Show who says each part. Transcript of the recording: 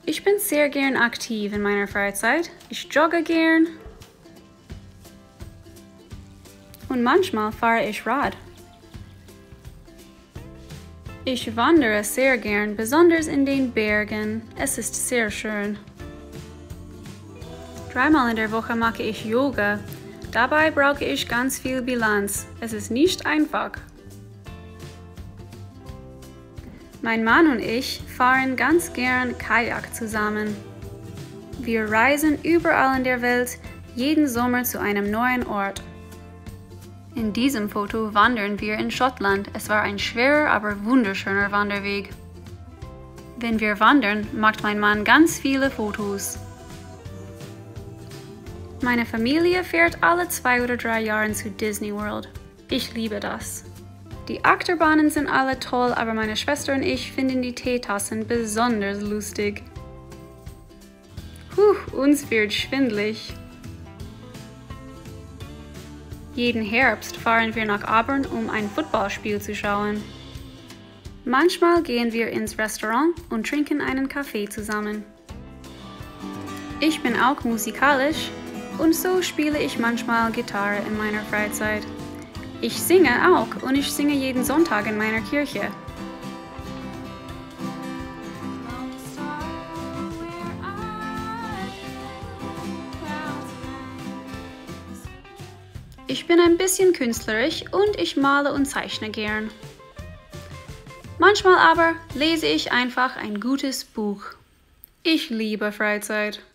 Speaker 1: Ich bin sehr gern aktiv in meiner Freizeit. Ich jogge gern und manchmal fahre ich Rad. Ich wandere sehr gern, besonders in den Bergen. Es ist sehr schön. 3-mal in der Woche mache ich Yoga. Dabei brauche ich ganz viel Bilanz. Es ist nicht einfach. Mein Mann und ich fahren ganz gern Kajak zusammen. Wir reisen überall in der Welt, jeden Sommer zu einem neuen Ort. In diesem Foto wandern wir in Schottland. Es war ein schwerer, aber wunderschöner Wanderweg. Wenn wir wandern, macht mein Mann ganz viele Fotos. Meine Familie fährt alle 2 oder 3 Jahre zu Disney World. Ich liebe das. Die Achterbahnen sind alle toll, aber meine Schwester und ich finden die Teetassen besonders lustig. Uns wird schwindelig. Jeden Herbst fahren wir nach Auburn, um ein Footballspiel zu schauen. Manchmal gehen wir ins Restaurant und trinken einen Kaffee zusammen. Ich bin auch musikalisch und so spiele ich manchmal Gitarre in meiner Freizeit. Ich singe auch und ich singe jeden Sonntag in meiner Kirche. Ich bin ein bisschen künstlerisch und ich male und zeichne gern. Manchmal aber lese ich einfach ein gutes Buch. Ich liebe Freizeit.